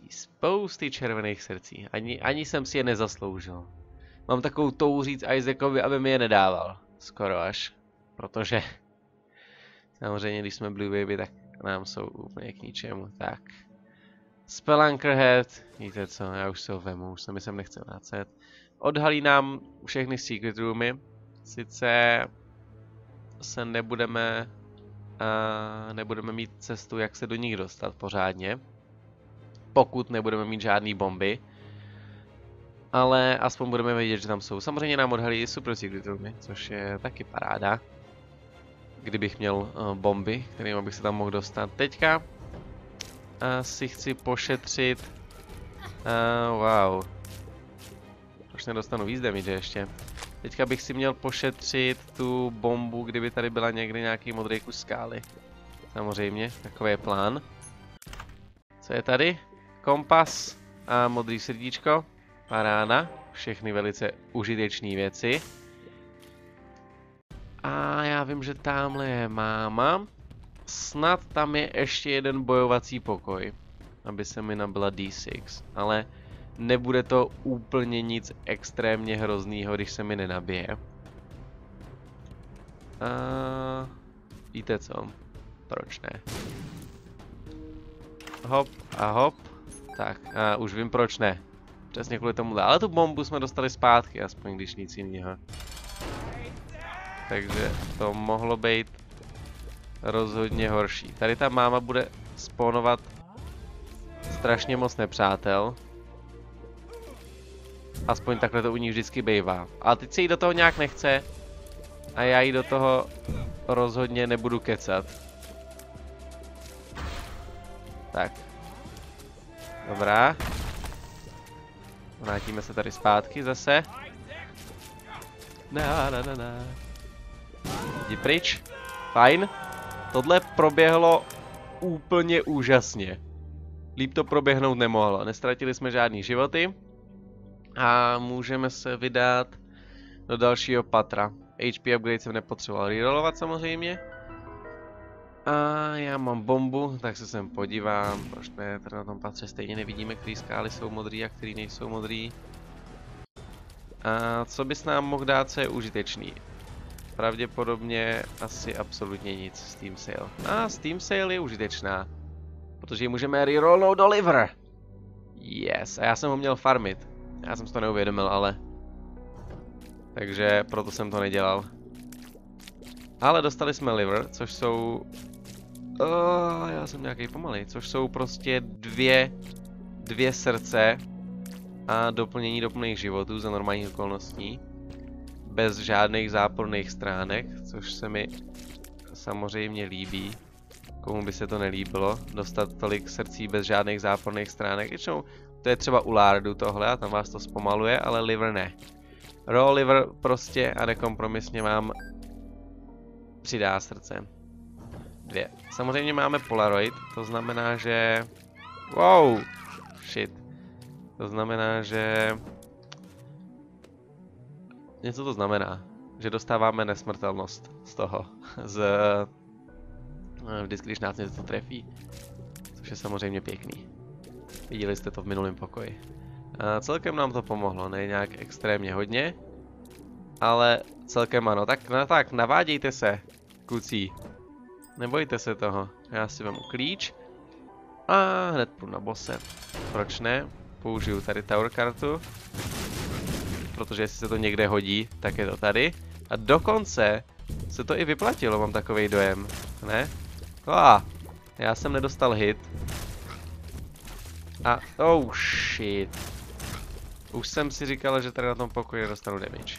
srdcí, ani jsem si je nezasloužil. Mám takovou touhu říct Isaacovi, aby mi je nedával, skoro až. Protože samozřejmě, když jsme Blue Baby, tak nám jsou úplně k ničemu. Tak. Spelunker Head, víte co, já už se ho vemu, už se mi sem nechce vracet. Odhalí nám všechny secret roomy. Sice se nebudeme mít cestu, jak se do nich dostat pořádně. Pokud nebudeme mít žádný bomby. Ale aspoň budeme vědět, že tam jsou. Samozřejmě nám odhalí super secret roomy, což je taky paráda. Kdybych měl bomby, kterými bych se tam mohl dostat teďka. si chci pošetřit. Wow. Už nedostanu víc damage ještě. Teďka bych si měl pošetřit tu bombu, kdyby tady byla někdy nějaký modrý kus skály. Samozřejmě, takový je plán. Co je tady? Kompas a modrý srdíčko. Paráda. Všechny velice užitečné věci. A já vím, že tamhle je máma. Snad tam je ještě jeden bojovací pokoj, aby se mi nabila D6, ale nebude to úplně nic extrémně hroznýho, když se mi nenabije. Víte co? Proč ne? Hop a hop. Tak, už vím proč ne. Přesně kvůli tomu, ale tu bombu jsme dostali zpátky, aspoň když nic jiného. Takže to mohlo být rozhodně horší. Tady ta máma bude spawnovat strašně moc nepřátel. Aspoň takhle to u ní vždycky bývá. Ale teď se jí do toho nějak nechce. A já jí do toho rozhodně nebudu kecat. Tak. Dobrá. Vrátíme se tady zpátky zase. Jdi pryč. Fajn. Tohle proběhlo úplně úžasně. Líp to proběhnout nemohlo. Nestratili jsme žádný životy. A můžeme se vydat do dalšího patra. HP upgrade jsem nepotřeboval rerollovat samozřejmě. A já mám bombu, tak se sem podívám. Proč ne, tady na tom patře stejně nevidíme, který skály jsou modrý a který nejsou modrý. A co bys nám mohl dát, co je užitečný? Pravděpodobně asi absolutně nic. Steam Sale. Steam Sale je užitečná. Protože ji můžeme rerollnout do liver. Yes, a já jsem ho měl farmit. Já jsem si to neuvědomil, ale... Takže proto jsem to nedělal. Ale dostali jsme liver, což jsou... já jsem nějaký pomalej. Což jsou prostě dvě srdce a doplnění doplněných životů za normálních okolností. Bez žádných záporných stránek, což se mi samozřejmě líbí. Komu by se to nelíbilo, dostat tolik srdcí bez žádných záporných stránek. Většinou to je třeba u lardu tohle a tam vás to zpomaluje, ale liver ne. Raw liver prostě a nekompromisně vám přidá srdce. 2. Samozřejmě máme Polaroid, to znamená, že... Wow! Shit. To znamená, že... Něco to znamená, že dostáváme nesmrtelnost z toho. Vždycky, když nás něco trefí. Což je samozřejmě pěkný. Viděli jste to v minulém pokoji. Celkem nám to pomohlo, ne nějak extrémně hodně. Ale celkem ano. Tak navádějte se, kucí. Nebojte se toho. Já si vemu klíč. A hned půjdu na bose. Proč ne? Použiju tady Tower kartu. Protože jestli se to někde hodí, tak je to tady. A dokonce se to i vyplatilo, mám takovej dojem. Ne? Já jsem nedostal hit. A oh shit. Už jsem si říkal, že tady na tom pokoji dostanu damage.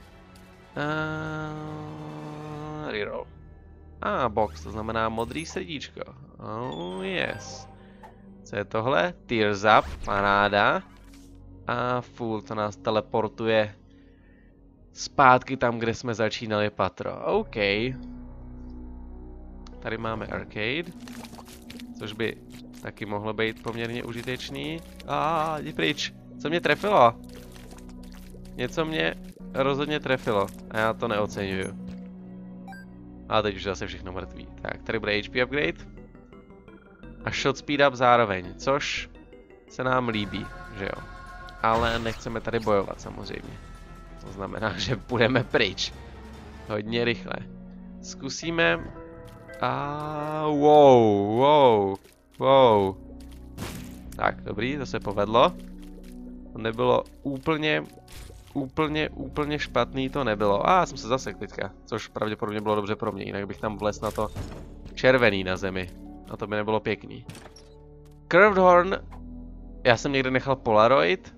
Reroll. Box, to znamená modrý srdíčko. Oh yes. Co je tohle? Tears up, paráda. A full, to nás teleportuje zpátky tam, kde jsme začínali patro. OK. Tady máme arcade. Což by taky mohlo být poměrně užitečný. Jdi pryč. Co mě trefilo? Něco mě rozhodně trefilo. A já to neoceňuju. A teď už zase všechno mrtvý. Tak, tady bude HP upgrade. A shot speed up zároveň. Což se nám líbí, že jo. Ale nechceme tady bojovat samozřejmě. To znamená, že půjdeme pryč. Hodně rychle. Zkusíme... Wow. Tak, dobrý, to se povedlo. To nebylo úplně špatný, to nebylo. Jsem se zasek teďka, což pravděpodobně bylo dobře pro mě, jinak bych tam vlez na to červený na zemi. A to by nebylo pěkný. Curved Horn. Já jsem někde nechal Polaroid.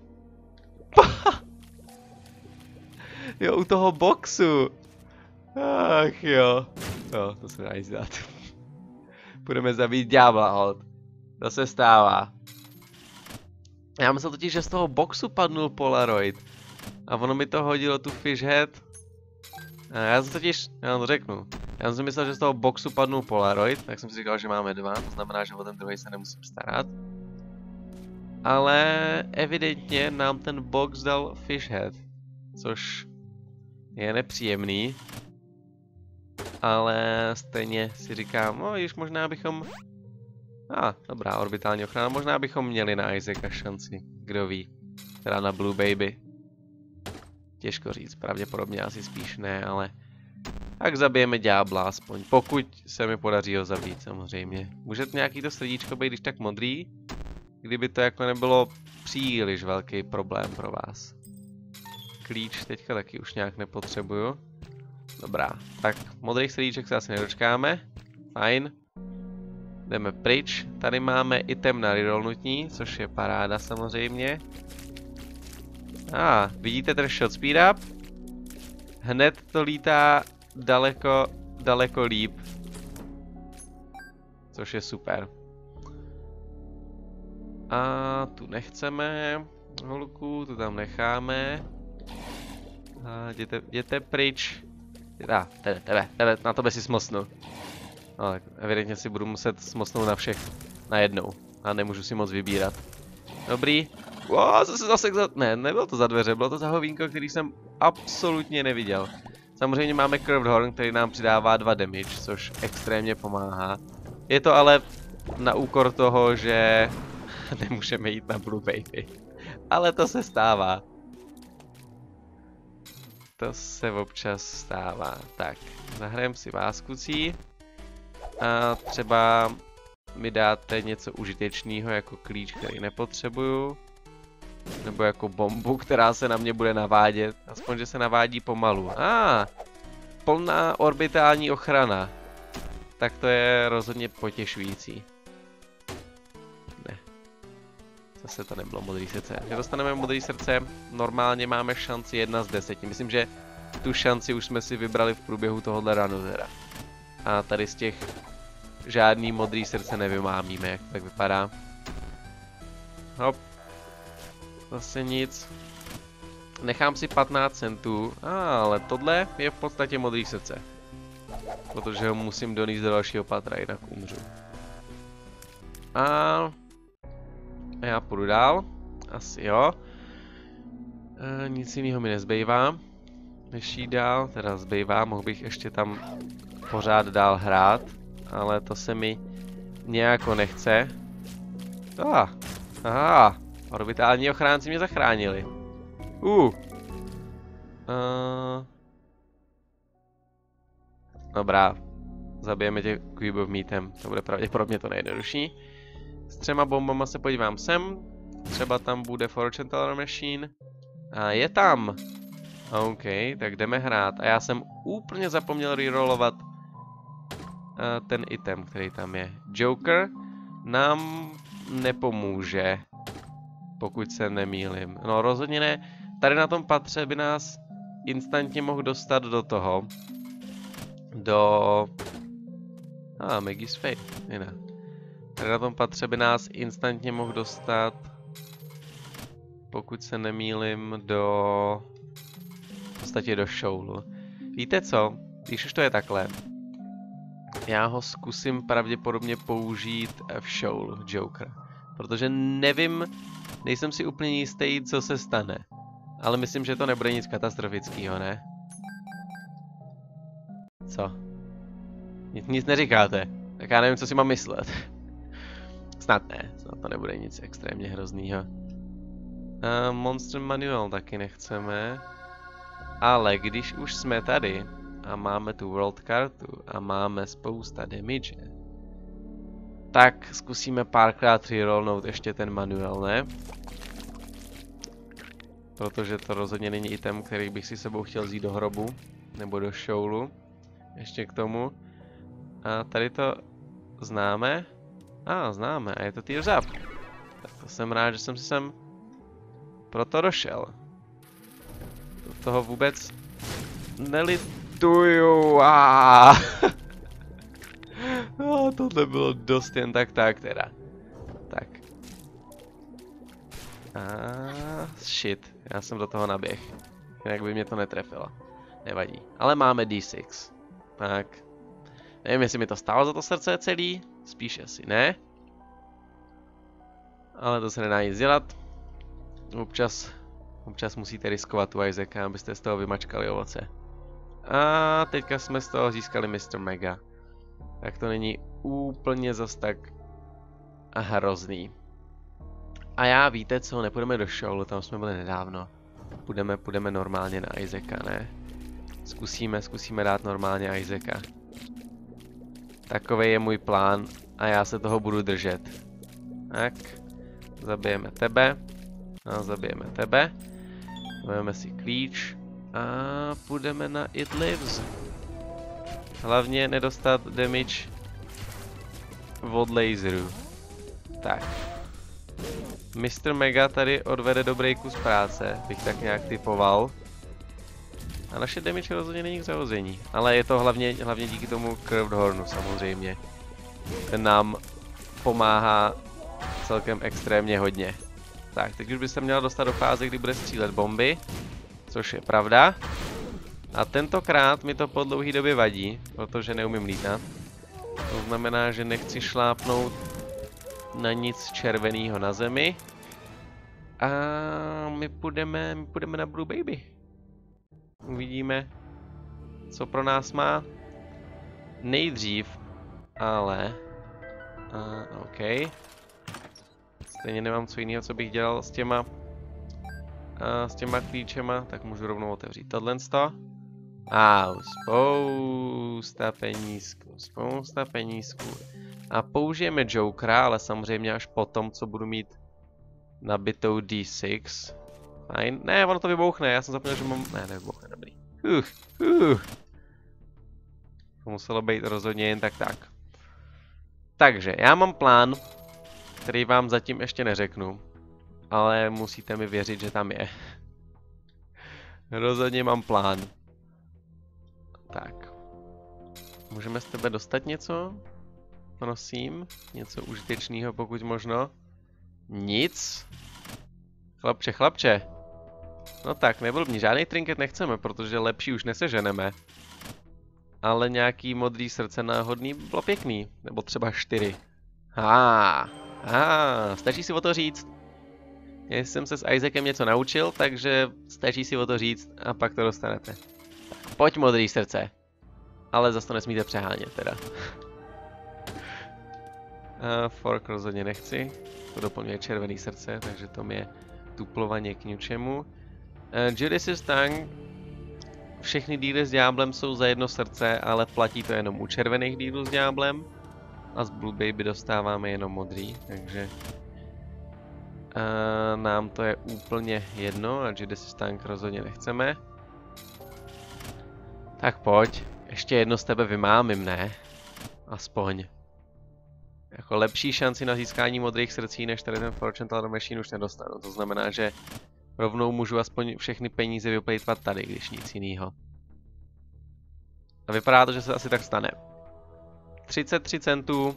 Jo, u toho boxu. Ach jo. To se dá jít dát. Budeme zabít ďábla, hold. To se stává. Já myslel totiž, že z toho boxu padnul Polaroid. A ono mi to hodilo tu fish head. A já jsem totiž, já vám to řeknu. Já jsem myslel, že z toho boxu padnul Polaroid, tak jsem si říkal, že máme 2, to znamená, že o ten druhý se nemusím starat. Ale evidentně nám ten box dal fish head, což je nepříjemný. Ale stejně si říkám, no již možná bychom... dobrá, orbitální ochrana, možná bychom měli na Isaaca šanci, kdo ví. Teda na Blue Baby. Těžko říct, pravděpodobně asi spíš ne, ale... Tak zabijeme ďábla aspoň, pokud se mi podaří ho zabít samozřejmě. Může nějaký to srdíčko být když tak modrý? Kdyby to jako nebylo příliš velký problém pro vás. Klíč teďka taky už nějak nepotřebuju. Dobrá, tak modrých srdíček se asi nedočkáme. Fajn. Jdeme pryč. Tady máme item na rerollnutí, což je paráda samozřejmě. Vidíte ten shot speed up? Hned to lítá daleko líp. Což je super. A tu nechceme holku, tu tam necháme. Jděte pryč. Tebe, na tebe si smlsnu. No, tak evidentně si budu muset smlsnout na všech najednou. A nemůžu si moc vybírat. Dobrý. Zase ne, nebylo to za dveře, bylo to za hovínko, který jsem absolutně neviděl. Samozřejmě máme Curved Horn, který nám přidává 2 damage, což extrémně pomáhá. Je to ale na úkor toho, že nemůžeme jít na Blue Baby. Ale to se stává. To se občas stává. Tak, zahrajeme si váskucí. A třeba mi dáte něco užitečného jako klíč, který nepotřebuju. Nebo jako bombu, která se na mě bude navádět. Aspoň, že se navádí pomalu. Plná orbitální ochrana. Tak to je rozhodně potěšující. Ne. Zase to nebylo modrý srdce. Když dostaneme modrý srdce, normálně máme šanci 1 z 10. Myslím, že tu šanci už jsme si vybrali v průběhu tohohle runu teda. A tady z těch žádný modrý srdce nevymámíme, jak to tak vypadá. Hop. Zase nic. Nechám si 15 centů, ale tohle je v podstatě modrý srdce. Protože ho musím donést do dalšího patra, jinak umřu. A já půjdu dál. Asi jo. Nic jiného mi nezbývá. Než jít dál, teda zbývá, mohl bych ještě tam pořád dál hrát. Ale to se mi nějako nechce. Orbitální ochránci mě zachránili. Dobrá. Zabijeme tě Cube of Meatem. To bude pravděpodobně to nejjednodušší. S 3 bombama se podívám sem. Třeba tam bude Fortune Teller Machine. A je tam. OK, tak jdeme hrát. A já jsem úplně zapomněl rerollovat ten item, který tam je. Joker nám nepomůže. Pokud se nemýlim. No rozhodně ne. Tady na tom patře by nás instantně mohl dostat do toho. Maggie's Fate. Jinak. Tady na tom patře by nás instantně mohl dostat, pokud se nemýlim, v podstatě do Shoalu. Víte co? Když už to je takhle, já ho zkusím pravděpodobně použít v Shoalu, Joker. Protože nevím, nejsem si úplně jistý, co se stane. Ale myslím, že to nebude nic katastrofického, ne? Co? Nic neříkáte. Tak já nevím, co si mám myslet. Snad ne, snad to nebude nic extrémně hroznýho. Monster Manual taky nechceme. Ale když už jsme tady a máme tu World kartu a máme spousta damage, tak zkusíme párkrát rerollnout ještě ten manuál, ne? Protože to rozhodně není item, který bych si sebou chtěl vzít do hrobu. Nebo do Shoalu. Ještě k tomu. A tady to známe. Známe. A je to Tears Up. Tak to jsem rád, že jsem si sem proto došel. Do toho vůbec nelituju. Tohle bylo dost jen tak teda. Shit, já jsem do toho naběh. Jinak by mě to netrefilo. Nevadí. Ale máme D6. Tak. Nevím, jestli mi to stálo za to srdce celý. Spíš asi ne. Ale to se nedá nic dělat. Občas musíte riskovat tu Isaaca, abyste z toho vymačkali ovoce. A teďka jsme z toho získali Mr. Mega. Tak to není úplně zas tak hrozný. A já víte co, nepůjdeme do Shoalu, tam jsme byli nedávno. Půjdeme normálně na Isaaca, ne? Zkusíme dát normálně Isaaca. Takovej je můj plán a já se toho budu držet. Tak, zabijeme tebe. A zabijeme tebe. Vezmeme si klíč a půjdeme na It Lives. Hlavně nedostat damage od laseru. Tak. Mr. Mega tady odvede dobrý kus práce, bych tak nějak typoval. A naše damage rozhodně není k zahození. Ale je to hlavně díky tomu Curved Hornu samozřejmě. Ten nám pomáhá celkem extrémně hodně. Tak, teď už by se měla dostat do fáze, kdy bude střílet bomby. Což je pravda. A tentokrát mi to po dlouhé době vadí, protože neumím lítat. To znamená, že nechci šlápnout na nic červeného na zemi. A my půjdeme na Blue Baby. Uvidíme, co pro nás má. Nejdřív, ale... OK. Stejně nemám co jiného, co bych dělal s těma klíčema, tak můžu rovnou otevřít tohleto. Spousta penízků. A použijeme Jokera, ale samozřejmě až potom, co budu mít nabitou D6. Fajn. Ne, ono to vybouchne, já jsem zapomněl, že mám... Ne, nevybouchne, dobrý. To muselo být rozhodně jen tak. Takže, já mám plán, který vám zatím ještě neřeknu. Ale musíte mi věřit, že tam je. Rozhodně mám plán. Tak. Můžeme z tebe dostat něco? Prosím. Něco užitečného, pokud možno. Nic. Chlapče. No tak, neblbni, žádný trinket nechceme, protože lepší už neseženeme. Ale nějaký modrý srdce náhodný by bylo pěkný. Nebo třeba 4. Stačí si o to říct. Já jsem se s Isaacem něco naučil, takže stačí si o to říct a pak to dostanete. Tak, pojď modrý srdce. Ale zase to nesmíte přehánět teda. Fork rozhodně nechci. To doplňuje červený srdce, takže to mi je tuplovaně k ničemu. Judas' Tongue. Všechny díly s ďáblem jsou za jedno srdce, ale platí to jenom u červených dílů s ďáblem. A z Blue Baby dostáváme jenom modrý, takže... nám to je úplně jedno a Judas' Tongue rozhodně nechceme. Tak pojď, ještě jedno z tebe vymámím, ne? Aspoň. Jako lepší šanci na získání modrých srdcí, než tady ten Fortune Machine už nedostanu. To znamená, že rovnou můžu aspoň všechny peníze vyplejtvat tady, když nic jinýho. A vypadá to, že se asi tak stane. 33 centů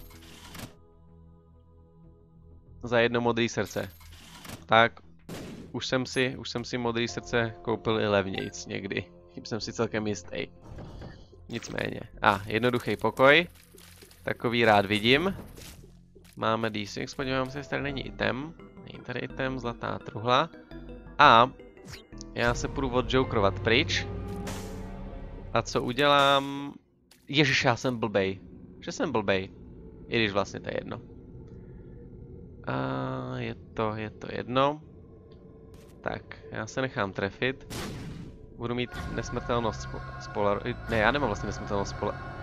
za jedno modré srdce. Tak, už jsem si modré srdce koupil i levnějc někdy. Tím jsem si celkem jistý. Nicméně. Jednoduchý pokoj. Takový rád vidím. Máme D6, podívám se, jestli tady není item. Není tady item, zlatá truhla. A já se půjdu odjokerovat pryč. A co udělám? Ježiš, já jsem blbej. Že jsem blbej. I když vlastně to je jedno. Je to jedno. Tak, já se nechám trefit. Budu mít nesmrtelnost Ne, já nemám vlastně nesmrtelnost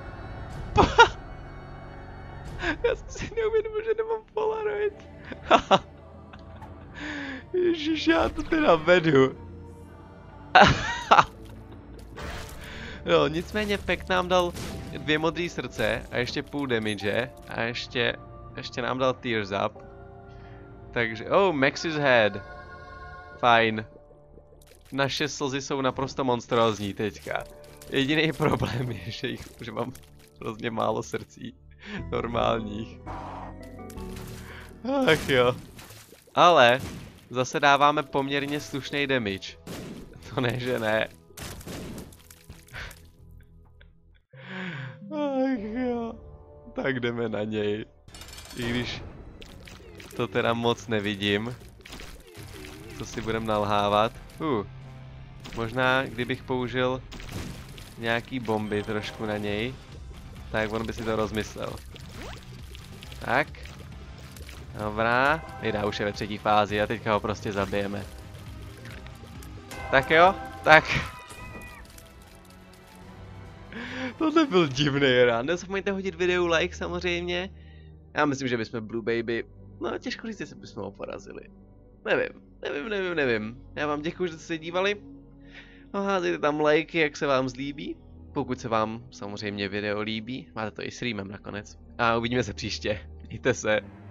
Já jsem si neuvědomil, že nemám Polaroid. Ježiš, já to teda vedu. No, nicméně Peck nám dal 2 modrý srdce a ještě půl damage a ještě nám dal Tears Up. Takže, Max's Head. Fajn. Naše slzy jsou naprosto monstrózní teďka. Jediný problém je, že mám hrozně málo srdcí. Normálních. Ach jo. Ale zase dáváme poměrně slušný damage. To ne, že ne. Ach jo. Tak jdeme na něj. I když to teda moc nevidím. Co si budem nalhávat. Možná kdybych použil nějaký bomby trošku na něj, tak on by si to rozmyslel. Tak. Dobrá. Nejda, už je ve třetí fázi a teďka ho prostě zabijeme. Tak jo, tak. Tohle byl divný run. Nezapomeňte hodit videu like samozřejmě. Já myslím, že bychom Blue Baby, no těžko říct, jestli bychom ho porazili. Nevím. Já vám děkuji, že jste se dívali. No, házejte tam lajky, jak se vám zlíbí. Pokud se vám samozřejmě video líbí, máte to i s streamem nakonec. A uvidíme se příště. Mějte se.